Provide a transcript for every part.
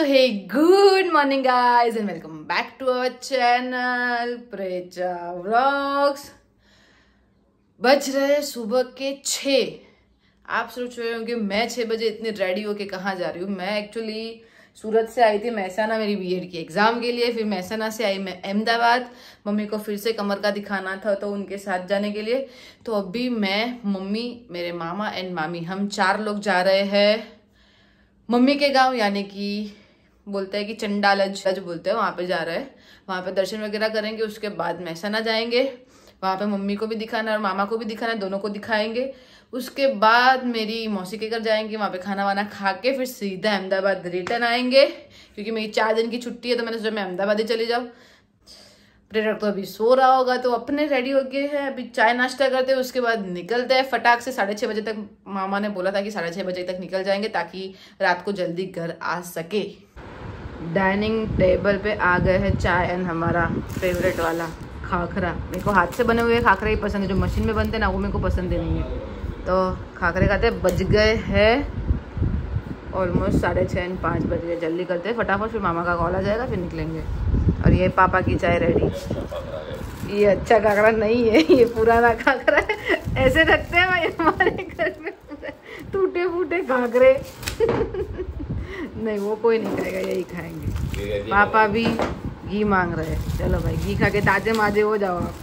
Hey good morning guys and welcome back to our channel प्रेजा vlogs. बज रहे सुबह के 6। आप सोच रहे होंगे मैं 6 बजे इतनी रेडी होके कहाँ जा रही हूँ। मैं एक्चुअली सूरत से आई थी महसाना मेरी बीएड की एग्जाम के लिए, फिर महसाना से आई मैं अहमदाबाद। मम्मी को फिर से कमर का दिखाना था तो उनके साथ जाने के लिए। तो अभी मैं, मम्मी, मेरे मामा एंड मामी, हम 4 लोग जा रहे हैं मम्मी के गांव, यानी कि बोलते हैं कि चंडालज बोलते हैं, वहां पे जा रहे हैं। वहां पे दर्शन वगैरह करेंगे, उसके बाद महसाना जाएंगे। वहां पे मम्मी को भी दिखाना और मामा को भी दिखाना, दोनों को दिखाएंगे। उसके बाद मेरी मौसी के घर जाएंगे, वहां पे खाना वाना खा के फिर सीधा अहमदाबाद रिटर्न आएंगे, क्योंकि मेरी 4 दिन की छुट्टी है। तो मैंने सोचा मैं अहमदाबाद ही चली जाऊँ। प्रेरक तो अभी सो रहा होगा, तो अपने रेडी हो गए हैं, अभी चाय नाश्ता करते हैं, उसके बाद निकलते हैं फटाक से। 6:30 बजे तक मामा ने बोला था कि 6:30 बजे तक निकल जाएंगे ताकि रात को जल्दी घर आ सके। डाइनिंग टेबल पे आ गए हैं चाय एंड हमारा फेवरेट वाला खाखरा। मेरे को हाथ से बने हुए खाखरे ही पसंद है, जो मशीन में बनते हैं ना वो मेरे को पसंद नहीं है। तो खाखरे खाते बज गए हैं ऑलमोस्ट 6:30 5 बज गए। जल्दी करते हैं फटाफट, फिर मामा का कॉल आ जाएगा, फिर निकलेंगे। और ये पापा की चाय रेडी। ये अच्छा खाखरा नहीं है, ये पुराना खाखरा है। ऐसे रखते हैं भाई हमारे घर में टूटे फूटे खाखरे। नहीं वो कोई नहीं खाएगा, यही खाएंगे। पापा भी घी मांग रहे हैं। चलो भाई घी खा के ताजे माजे हो जाओ आप।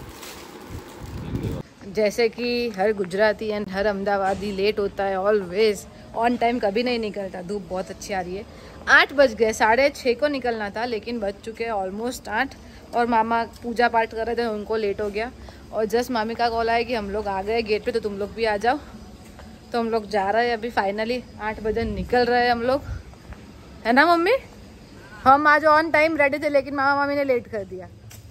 जैसे कि हर गुजराती एंड हर अहमदाबादी लेट होता है ऑलवेज, ऑन टाइम कभी नहीं निकलता। धूप बहुत अच्छी आ रही है। 8 बज गए, 6:30 को निकलना था लेकिन बज चुके हैं ऑलमोस्ट 8। और मामा पूजा पाठ कर रहे थे, उनको लेट हो गया। और जस्ट मामी का कॉल आया कि हम लोग आ गए गेट पे, तो तुम लोग भी आ जाओ। तो हम लोग जा रहे हैं अभी, फाइनली 8 बजे निकल रहे हैं हम लोग, है ना मम्मी? हम आज ऑन टाइम रेडी थे लेकिन मामा मामी ने लेट कर दिया।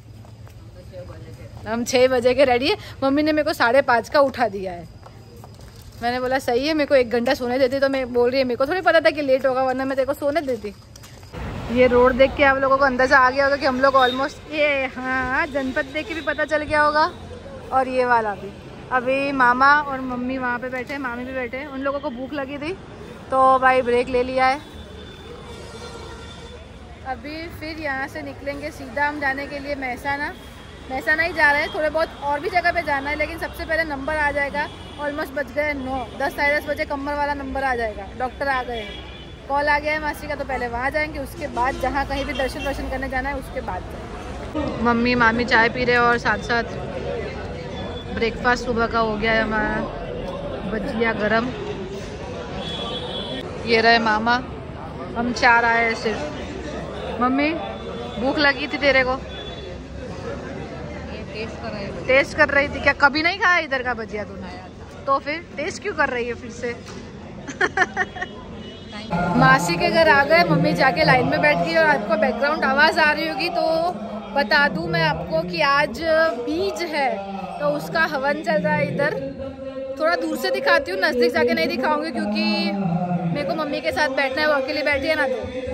हम 6 बजे के रेडी है। मम्मी ने मेरे को 5:30 का उठा दिया है। मैंने बोला सही है, मेरे को 1 घंटा सोने देती। तो मैं बोल रही है मेरे को थोड़ी पता था कि लेट होगा, वरना मैं तेरे को सोने देती। ये रोड देख के आप लोगों को अंदाजा आ गया होगा कि हम लोग ऑलमोस्ट, ये हाँ जनपद देख के भी पता चल गया होगा। और ये वाला भी, अभी मामा और मम्मी वहाँ पे बैठे हैं, मामी भी बैठे हैं। उन लोगों को भूख लगी थी तो भाई ब्रेक ले लिया है। अभी फिर यहाँ से निकलेंगे सीधा हम जाने के लिए महसाना ही जा रहे हैं। थोड़े बहुत और भी जगह पे जाना है, लेकिन सबसे पहले नंबर आ जाएगा। ऑलमोस्ट बज गए 9, 10 साढ़े 10 बजे कमर वाला नंबर आ जाएगा। डॉक्टर आ गए हैं, कॉल आ गया है मासी का, तो पहले वहाँ जाएंगे। उसके बाद जहाँ कहीं भी दर्शन करने जाना है उसके बाद। मम्मी मामी चाय पी रहे हैं और साथ साथ ब्रेकफास्ट सुबह का हो गया है हमारा, भजिया गरम। ये रहे मामा, हम 4 आए हैं सिर्फ। मम्मी भूख लगी थी तेरे को? टेस्ट कर रही थी क्या? कभी नहीं खाया इधर का भजिया तूने? तो फिर टेस्ट क्यों कर रही है फिर से? मासी के घर आ गए, मम्मी जाके लाइन में बैठ गई। और आपको बैकग्राउंड आवाज आ रही होगी तो बता दूं मैं आपको कि आज बीज है, तो उसका हवन चल रहा है इधर। थोड़ा दूर से दिखाती हूँ, नजदीक जाके नहीं दिखाऊंगी क्योंकि मेरे को मम्मी के साथ बैठना है, वो अकेले बैठी है ना।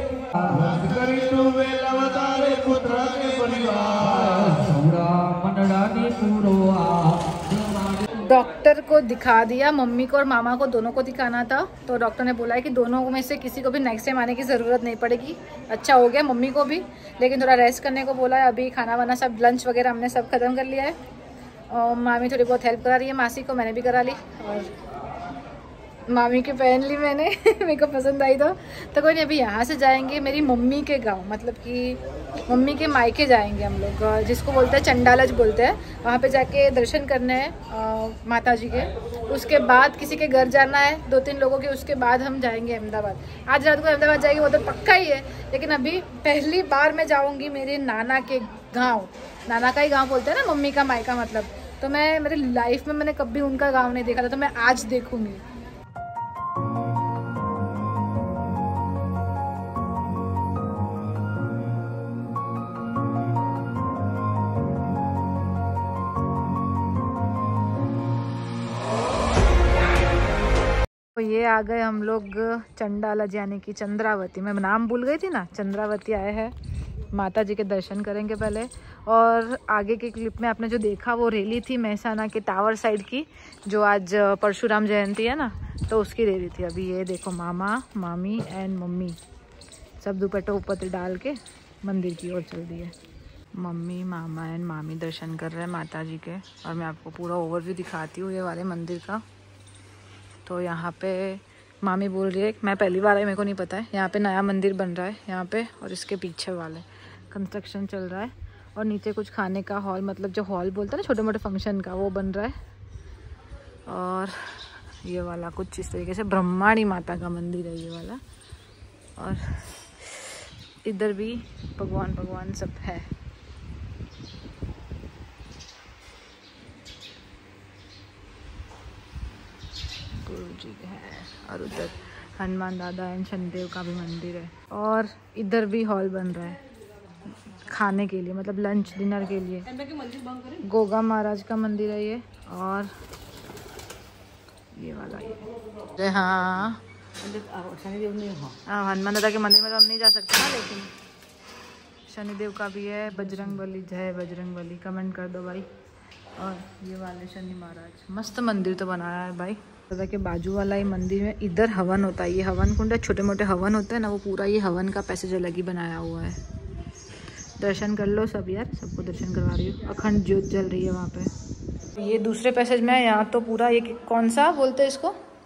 डॉक्टर को दिखा दिया, मम्मी को और मामा को दोनों को दिखाना था। तो डॉक्टर ने बोला है कि दोनों में से किसी को भी नेक्स्ट टाइम आने की ज़रूरत नहीं पड़ेगी। अच्छा हो गया मम्मी को भी, लेकिन थोड़ा रेस्ट करने को बोला है। अभी खाना वाना सब, लंच वगैरह हमने सब खत्म कर लिया है। और मामी थोड़ी बहुत हेल्प करा रही है मासी को, मैंने भी करा ली। और मामी की पहन ली मैंने मेरे को पसंद आई तो कोई नहीं। अभी यहाँ से जाएंगे मेरी मम्मी के गांव, मतलब कि मम्मी के मायके जाएंगे हम लोग, जिसको बोलते हैं चंडालज बोलते हैं। वहाँ पे जाके दर्शन करने हैं माता जी के। उसके बाद किसी के घर जाना है 2-3 लोगों के, उसके बाद हम जाएंगे अहमदाबाद। आज रात को अहमदाबाद जाएंगे, वो तो पक्का ही है। लेकिन अभी पहली बार मैं जाऊँगी मेरे नाना के गाँव। नाना का ही गाँव बोलते हैं ना मम्मी का मायका मतलब। तो मैं मेरी लाइफ में मैंने कभी उनका गाँव नहीं देखा था, तो मैं आज देखूँगी। तो ये आ गए हम लोग चंडालज, यानी कि चंद्रावती। मैं नाम भूल गई थी ना, चंद्रावती आए हैं। माता जी के दर्शन करेंगे पहले। और आगे के क्लिप में आपने जो देखा वो रैली थी महसाना के टावर साइड की, जो आज परशुराम जयंती है ना, तो उसकी रैली थी। अभी ये देखो मामा मामी एंड मम्मी सब दुपट्टा ऊपर डाल के मंदिर की ओर चल दिए। मम्मी, मामा एंड मामी दर्शन कर रहे हैं माता जी के। और मैं आपको पूरा ओवरव्यू दिखाती हूँ ये वाले मंदिर का। तो यहाँ पे मामी बोल रही है, मैं पहली बार आई, मेरे को नहीं पता है, यहाँ पे नया मंदिर बन रहा है यहाँ पे, और इसके पीछे वाले कंस्ट्रक्शन चल रहा है। और नीचे कुछ खाने का हॉल, मतलब जो हॉल बोलते हैं ना छोटे मोटे फंक्शन का, वो बन रहा है। और ये वाला कुछ इस तरीके से ब्रह्माणी माता का मंदिर है ये वाला। और इधर भी भगवान सब है। गुरु जी है। और उधर हनुमान दादा एंड शनिदेव का भी मंदिर है। और इधर भी हॉल बन रहा है खाने के लिए, मतलब लंच डिनर के लिए। गोगा महाराज का मंदिर है ये। और ये वाला ये, हाँ शनिदेव नहीं हो, हाँ हनुमान दादा के मंदिर में तो हम नहीं जा सकते ना, लेकिन शनिदेव का भी है। बजरंग बली, जय बजरंग बली, कमेंट कर दो भाई। और ये वाले शनि महाराज, मस्त मंदिर तो बनाया है भाई। दादा के बाजू वाला ये मंदिर में इधर हवन होता है, ये हवन कुंड है, छोटे मोटे हवन होते हैं ना, वो पूरा ये हवन का पैसेज अलग ही बनाया हुआ है। दर्शन कर लो सब यार, सबको दर्शन करवा रही हूँ। अखंड ज्योत जल रही है वहाँ पे। ये दूसरे पैसेज में है, यहाँ तो पूरा ये कौन सा बोलते हैं इसको,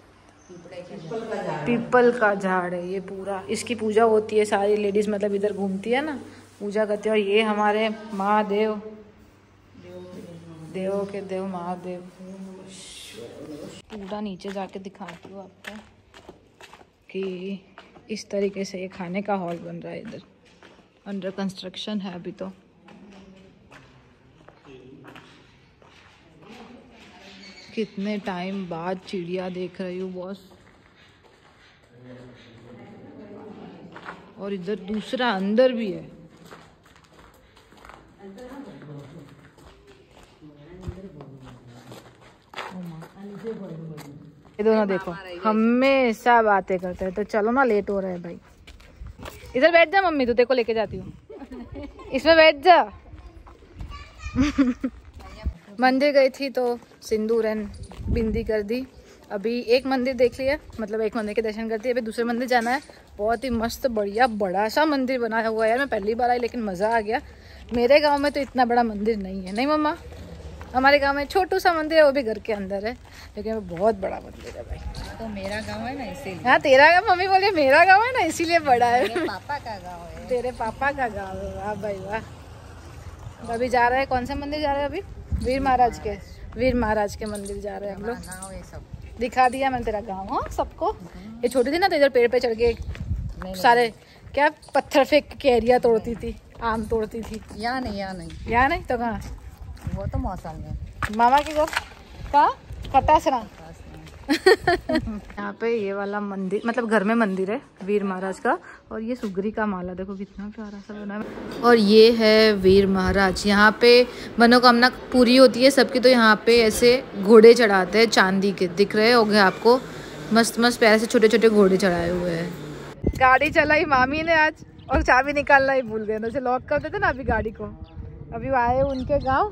पीपल का झाड़ है ये पूरा। इसकी पूजा होती है, सारी लेडीज मतलब इधर घूमती है ना, पूजा करती है। और ये हमारे महादेव, देवों के देव महादेव। पूरा नीचे जाके दिखाती हूँ आपको कि इस तरीके से ये खाने का हॉल बन रहा है। इधर अंडर कंस्ट्रक्शन है अभी तो। कितने टाइम बाद चिड़िया देख रही हूँ बॉस। और इधर दूसरा अंदर भी है। ये दोनों देखो हमेशा बातें करते हैं। तो चलो ना, लेट हो रहा है भाई। इधर बैठ जा मम्मी, तू तेरे को लेके जाती हूँ, इसमें बैठ जा। मंदिर गई थी तो सिंदूर एंड बिंदी कर दी। अभी एक मंदिर देख लिया, मतलब एक मंदिर के दर्शन करती है। अभी दूसरे मंदिर जाना है। बहुत ही मस्त बढ़िया बड़ा सा मंदिर बनाया हुआ है यार। मैं पहली बार आई लेकिन मज़ा आ गया। मेरे गांव में तो इतना बड़ा मंदिर नहीं है, नहीं मम्मा? हमारे गांव में छोटू सा मंदिर है, वो भी घर के अंदर है, लेकिन बहुत बड़ा मंदिर है भाई। तो मेरा गांव है ना इसीलिए। हाँ तेरा गाँव, मम्मी बोलिए मेरा गाँव है ना इसीलिए बड़ा है। मेरे पापा का गांव है। तेरे पापा का गाँव है, वाह भाई वाह। अभी जा रहे हैं, कौन सा मंदिर जा रहे हैं अभी? वीर महाराज के, वीर महाराज के मंदिर जा रहे हैं हम लोग। गाँव है सब। दिखा दिया मैंने तेरा गाँव हाँ सबको। ये छोटी थी ना तो इधर पेड़ पे चढ़ के सारे क्या पत्थर फेंक के कैरिया तोड़ती थी, आम तोड़ती थी। यहाँ नहीं, यहाँ नहीं, यहाँ नहीं तो कहाँ? वो तो मौसम में मामा की घर कहाँ? खटासरा। यहाँ पे ये वाला मंदिर, मतलब घर में मंदिर है वीर महाराज का। और ये सुगरी का माला देखो कितना प्यारा सा बना है। और ये है वीर महाराज। यहाँ पे मनोकामना पूरी होती है सबकी, तो यहाँ पे ऐसे घोड़े चढ़ाते हैं चांदी के, दिख रहे होंगे आपको, मस्त मस्त प्यारे से छोटे छोटे घोड़े चढ़ाए हुए हैं। गाड़ी चलाई मामी ने आज, और चाबी निकालना ही भूल गए, जैसे लॉक करते थे ना अभी गाड़ी को। अभी आए उनके गाँव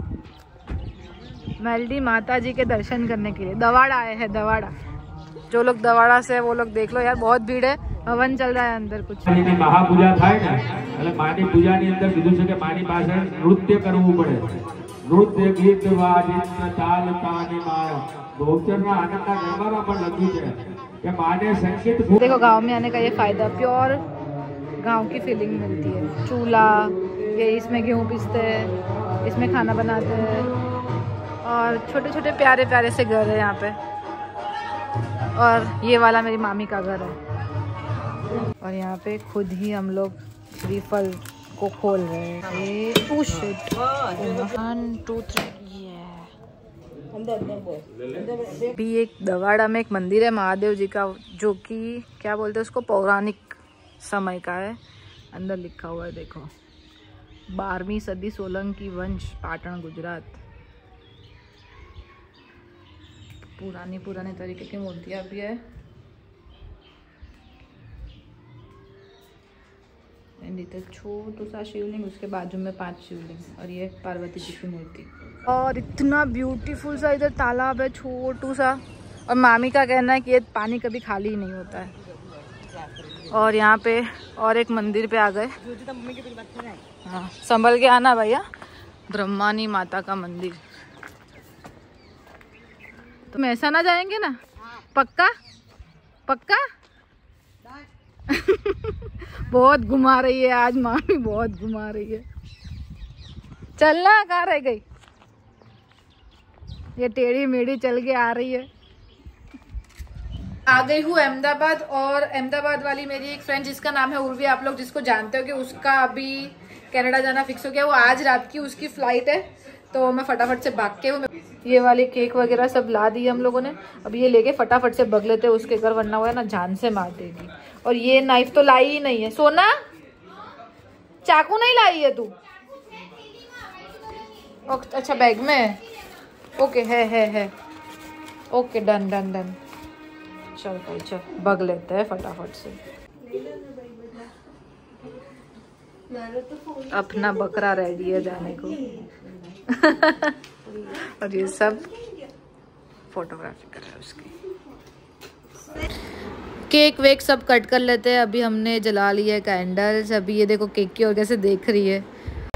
मेलडी माता जी के दर्शन करने के लिए। दवाड़ा आए हैं, दवाड़ा। जो लोग दवाड़ा से वो लोग देख लो यार, बहुत भीड़ है। हवन चल रहा है अंदर कुछ। महापूजा થાય ને એટલે માની પૂજાની અંદર કીધું છે કે માની પાસે નૃત્ય કરવું પડે। નૃત્ય ગીત વાજિત્ર તાલ તાની માળા ગોચરના આનંદના ગરબામાં પણ લખ્યું છે કે માને સંગીત। देखो गांव में आने का ये फायदा, प्योर गांव की फीलिंग मिलती है। चूल्हा, ये इसमें गेहूँ पीसते हैं, इसमें खाना बनाते हैं, और छोटे छोटे प्यारे प्यारे से घर है यहाँ पे। और ये वाला मेरी मामी का घर है। और यहाँ पे खुद ही हम लोग श्रीफल को खोल रहे हैं। ये 1 2 3 भी एक दवाड़ा में एक मंदिर है महादेव जी का, जो कि क्या बोलते हैं उसको, पौराणिक समय का है। अंदर लिखा हुआ है देखो, 12वीं सदी सोलंकी वंश, पाटन गुजरात। पुरानी पुराने तरीके की मूर्तियाँ भी है। एंड इधर छोटू सा शिवलिंग, उसके बाजू में 5 शिवलिंग, और ये पार्वती जी की मूर्ति। और इतना ब्यूटीफुल सा इधर तालाब है छोटू सा। और मामी का कहना है कि ये पानी कभी खाली ही नहीं होता है। और यहाँ पे और एक मंदिर पे आ गए। हाँ संभल के आना भैया। ब्रह्मानी माता का मंदिर। तो ऐसा ना जाएंगे ना? पक्का पक्का? बहुत घुमा रही है आज मामी, बहुत घुमा रही है। चलना, कहाँ रह गई ये? टेढ़ी मेढ़ी चल के आ रही है। आ गई हूँ अहमदाबाद, और अहमदाबाद वाली मेरी एक फ्रेंड जिसका नाम है उर्वी, आप लोग जिसको जानते हो, कि उसका अभी कनाडा जाना फिक्स हो गया। वो आज रात की उसकी फ्लाइट है, तो मैं फटाफट से भाग के ये वाले केक वगैरह सब ला दिए हम लोगों ने। अब ये लेके फटाफट से भग लेते उसके घर, वरना हुआ है ना जान से मार देगी। और ये नाइफ तो लाई ही नहीं है। सोना, चाकू नहीं लाई है तू? अच्छा बैग में, ओके है। Okay done done done. चल भाई चल, भग लेते हैं फटाफट से। अपना बकरा रेडी है जाने को। और ये सब फोटोग्राफी कर रहा है उसकी। केक वेक सब कट कर लेते हैं। अभी हमने जला लिया कैंडल्स। अभी ये देखो केक की ओर कैसे देख रही है।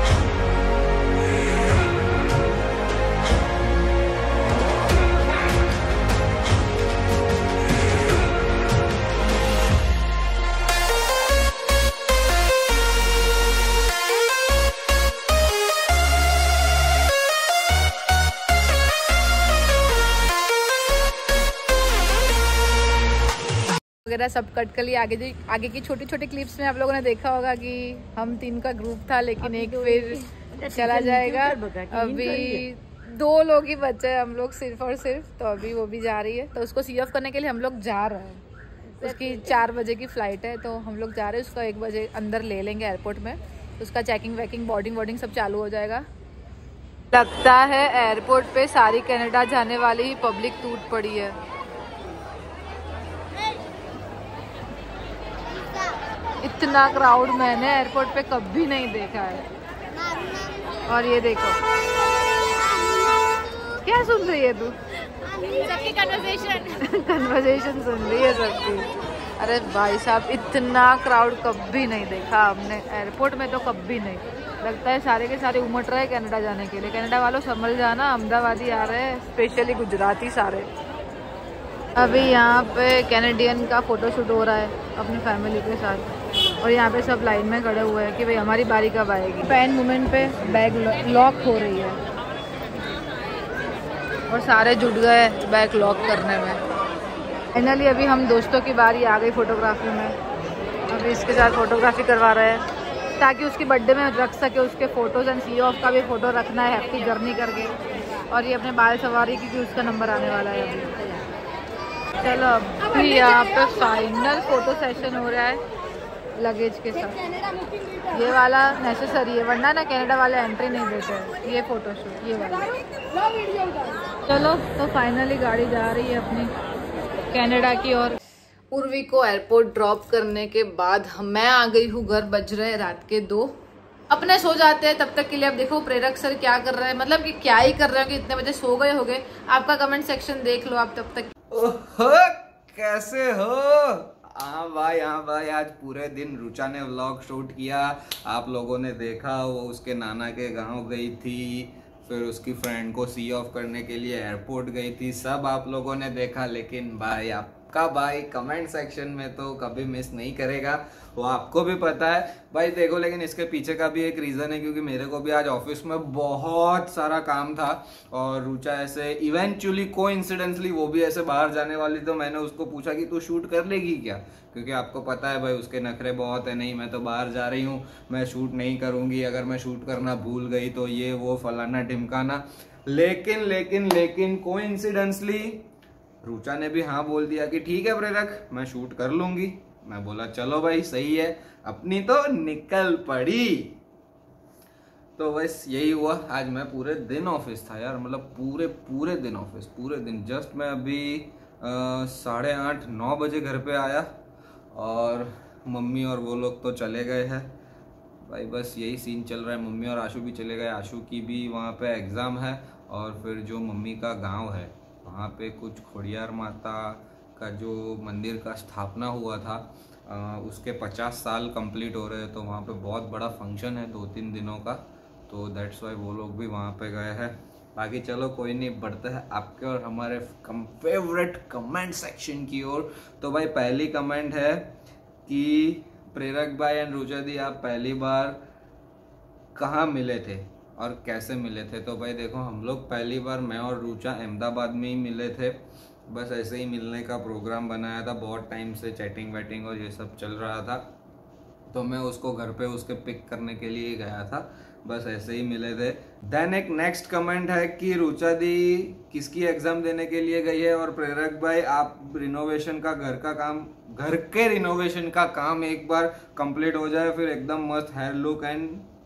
वगैरह सब कट कर लिया। आगे की छोटी छोटी क्लिप्स में आप लोगों ने देखा होगा कि हम 3 का ग्रुप था, लेकिन एक फिर चला जाएगा। अभी 2 लोग ही बचे हैं हम लोग सिर्फ और सिर्फ। तो अभी वो भी जा रही है, तो उसको सी ऑफ करने के लिए हम लोग जा रहे हैं। उसकी 4 बजे की फ़्लाइट है, तो हम लोग जा रहे हैं। उसका 1 बजे अंदर ले लेंगे एयरपोर्ट में। उसका चेकिंग वैकिंग बोर्डिंग सब चालू हो जाएगा। लगता है एयरपोर्ट पे सारी कनाडा जाने वाली ही पब्लिक टूट पड़ी है। इतना क्राउड मैंने एयरपोर्ट पे कभी नहीं देखा है। और ये देखो, क्या सुन रही है तू? सबकी कन्वर्सेशन सुन रही है सबकी। अरे भाई साहब, इतना क्राउड कभी नहीं देखा हमने एयरपोर्ट में, तो कभी नहीं। लगता है सारे के सारे उमट रहे कनाडा जाने के लिए। कनाडा वालों संभल जाना, अहमदाबादी आ रहे हैं, स्पेशली गुजराती सारे। अभी यहाँ पे कैनेडियन का फोटोशूट हो रहा है अपनी फैमिली के साथ। और यहाँ पे सब लाइन में खड़े हुए हैं कि भाई हमारी बारी कब आएगी। पैन मूवमेंट पे बैग लॉक हो रही है, और सारे जुट गए बैग लॉक करने में। फाइनली अभी हम दोस्तों की बारी आ गई फोटोग्राफी में। अभी इसके साथ फोटोग्राफी करवा रहे हैं ताकि उसकी बर्थडे में रख सके उसके फोटोज। एंड सी ऑफ का भी फोटो रखना है हैप्पी जर्नी करके। और ये अपने बाल सवारी क्योंकि उसका नंबर आने वाला है अभी। चलो अभी यहाँ पे फाइनल फोटो सेशन हो रहा है लगेज के साथ। ये वाला नेसेसरी है, वरना ना कनाडा वाले एंट्री नहीं देते हैं। ये फोटोशूट ये वाला। चलो तो फाइनली गाड़ी जा रही है अपनी कनाडा की ओर। उर्वी को एयरपोर्ट ड्रॉप करने के बाद मैं आ गई हूँ घर। बज रहे रात के 2। अपने सो जाते हैं तब तक के लिए। अब देखो प्रेरक सर क्या कर रहे हैं, मतलब कि क्या ही कर रहे हो कि इतने बजे सो गए होगे। आपका कमेंट सेक्शन देख लो आप तब तक। ओहो, कैसे हो? हाँ भाई, आज पूरे दिन रुचा ने व्लॉग शूट किया। आप लोगों ने देखा, वो उसके नाना के गांव गई थी, फिर उसकी फ्रेंड को सी ऑफ करने के लिए एयरपोर्ट गई थी। सब आप लोगों ने देखा। लेकिन भाई आपका भाई कमेंट सेक्शन में तो कभी मिस नहीं करेगा, वो आपको भी पता है भाई। देखो, लेकिन इसके पीछे का भी एक रीज़न है, क्योंकि मेरे को भी आज ऑफिस में बहुत सारा काम था। और रुचा ऐसे इवेंचुअली कोइंसिडेंटली वो भी ऐसे बाहर जाने वाली, तो मैंने उसको पूछा कि तू शूट कर लेगी क्या, क्योंकि आपको पता है भाई उसके नखरे बहुत है। नहीं, मैं तो बाहर जा रही हूँ, मैं शूट नहीं करूँगी, अगर मैं शूट करना भूल गई तो ये वो फलाना ढिमकाना। लेकिन कोइंसिडेंटली रुचा ने भी हाँ बोल दिया कि ठीक है प्रेरक, मैं शूट कर लूंगी। मैं बोला चलो भाई सही है, अपनी तो निकल पड़ी। तो बस यही हुआ। आज मैं पूरे दिन ऑफिस था यार, मतलब पूरे दिन ऑफिस, पूरे दिन। जस्ट मैं अभी 8:30-9 बजे घर पे आया, और मम्मी और वो लोग तो चले गए हैं भाई। बस यही सीन चल रहा है। मम्मी और आशू भी चले गए। आशू की भी वहाँ पे एग्ज़ाम है। और फिर जो मम्मी का गांव है वहाँ पे कुछ खोड़ियार माता का जो मंदिर का स्थापना हुआ था, उसके 50 साल कंप्लीट हो रहे हैं, तो वहाँ पे बहुत बड़ा फंक्शन है 2-3 दिनों का, तो दैट्स वाई वो लोग भी वहाँ पे गए हैं। बाकी चलो कोई नहीं, बढ़ते हैं आपके और हमारे फेवरेट कमेंट सेक्शन की ओर। तो भाई पहली कमेंट है कि प्रेरक भाई एंड रुचा दी, आप पहली बार कहाँ मिले थे और कैसे मिले थे? तो भाई देखो, हम लोग पहली बार मैं और रुचा अहमदाबाद में ही मिले थे। बस ऐसे ही मिलने का प्रोग्राम बनाया था, बहुत टाइम से चैटिंग वैटिंग और ये सब चल रहा था, तो मैं उसको घर पे उसके पिक करने के लिए गया था, बस ऐसे ही मिले थे। देन एक नेक्स्ट कमेंट है कि रुचा दी किसकी एग्जाम देने के लिए गई है, और प्रेरक भाई आप रिनोवेशन का घर के रिनोवेशन का काम एक बार कंप्लीट हो जाए, फिर एकदम मस्त hair look and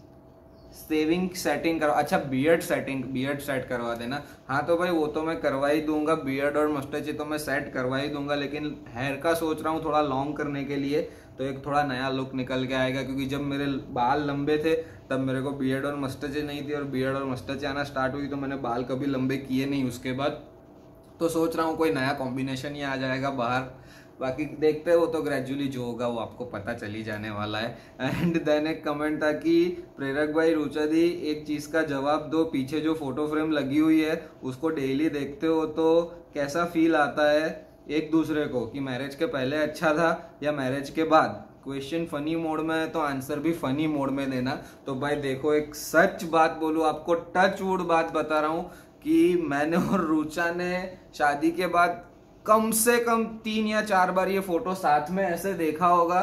shaving setting करो। अच्छा, बियर्ड सेट करवा देना। हाँ तो भाई वो तो मैं करवा ही दूंगा, बियर्ड और मस्टची तो मैं सेट करवा ही दूंगा, लेकिन हेयर का सोच रहा हूँ थोड़ा लॉन्ग करने के लिए, तो एक थोड़ा नया लुक निकल के आएगा। क्योंकि जब मेरे बाल लंबे थे तब मेरे को बियर्ड और मस्टची नहीं थी, और बियर्ड और मस्टची आना स्टार्ट हुई तो मैंने बाल कभी लंबे किए नहीं उसके बाद, तो सोच रहा हूँ कोई नया कॉम्बिनेशन ही आ जाएगा बाहर। बाकी देखते हो तो ग्रेजुअली जो होगा वो आपको पता चली जाने वाला है। एंड देन एक कमेंट था कि प्रेरक भाई रुचा दी एक चीज़ का जवाब दो, पीछे जो फोटो फ्रेम लगी हुई है उसको डेली देखते हो तो कैसा फील आता है एक दूसरे को, कि मैरिज के पहले अच्छा था या मैरिज के बाद? क्वेश्चन फनी मोड में है तो आंसर भी फनी मोड में देना। तो भाई देखो, एक सच बात बोलूं आपको, टच वुड बात बता रहा हूं कि मैंने और रुचा ने शादी के बाद कम से कम 3 या 4 बार ये फोटो साथ में ऐसे देखा होगा।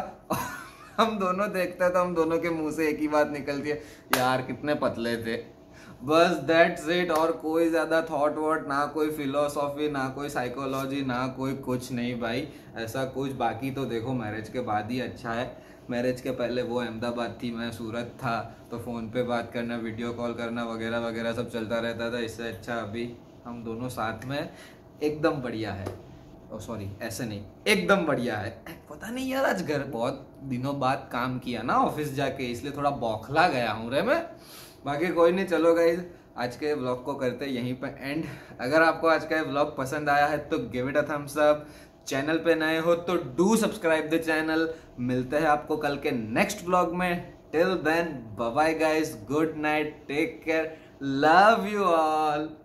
हम दोनों देखते हैं तो हम दोनों के मुंह से एक ही बात निकलती है, यार कितने पतले थे। बस दैट्स इट, और कोई ज्यादा थॉट वॉट ना, कोई फिलोसॉफी ना, कोई साइकोलॉजी ना, कोई कुछ नहीं भाई ऐसा कुछ। बाकी तो देखो मैरिज के बाद ही अच्छा है, मैरिज के पहले वो अहमदाबाद थी, मैं सूरत था, तो फ़ोन पे बात करना, वीडियो कॉल करना वगैरह वगैरह सब चलता रहता था। इससे अच्छा अभी हम दोनों साथ में एकदम बढ़िया है। सॉरी ऐसे नहीं, एकदम बढ़िया है। पता नहीं यार, आज घर बहुत दिनों बाद काम किया ना ऑफिस जाके, इसलिए थोड़ा बौखला गया हूँ रे मैं। बाकी कोई नहीं, चलो गाइज आज के व्लॉग को करते यहीं पे एंड। अगर आपको आज का व्लॉग पसंद आया है तो give it a thumbs up. Channel पे नए हो तो डू सब्सक्राइब द चैनल। मिलते हैं आपको कल के नेक्स्ट व्लॉग में। Till then bye bye guys, good night, take care, love you all.